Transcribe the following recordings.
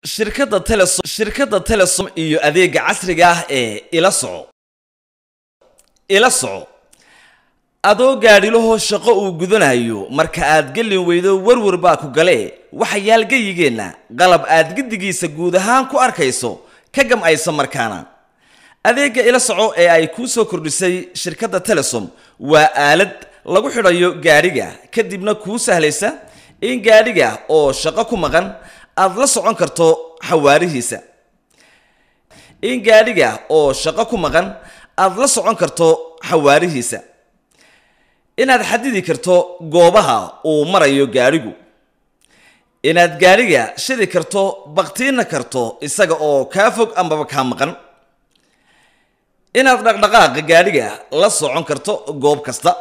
shirkadda Telesom iyo adeega casriga ah ee ila soco adoo gaadhilaho shaqo uu gudanayo marka aad galin weydo warwar baa ku gale waxa yaalgayigeena qalab aad gidigiisa guud ahaan ku arkayso ka gam'aysa markaana adeega ila soco ee ay ku soo kordhisay shirkadda Telesom waa aalad lagu xidhayo gaadhiga kadibna ku sahlaysa in gaadhiga oo shaqo ku maqan aad la socon karto xawaarihiisa inaad xadidi karto goobaha uu marayo gaadhigu inaad gaadhiga shidi karto baqtiina karto isaga oo ka fog ama ka maqan inaad dhaqdhaqaaqa gaadhiga la socon karto goob kasta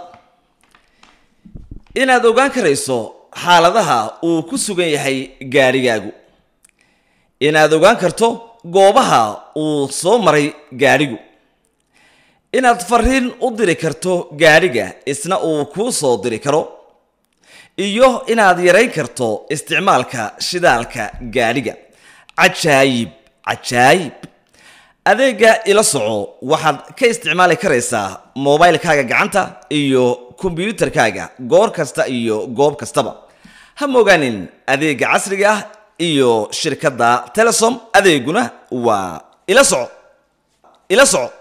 inaad ogaan karayso xaaladaha uu ku sugan yahay gaadhigaagu inaad ogaan karto goobaha uu soo maray gaadhigu inaad fariin u diri karto gaadhiga isna uu ku soo diri karo iyo inaad yareyn karto isticmaalka shidaalka gaadhiga cajaayib adeega ila soco waxaad ka isticmaali karaysaa moobilkaaga gacanta iyo kombiyuutarkaaga goor kasta iyo goob kastaba ha mogaanin adeega casriga ah iyo shirkadda Telesom adeeguna waa ila soco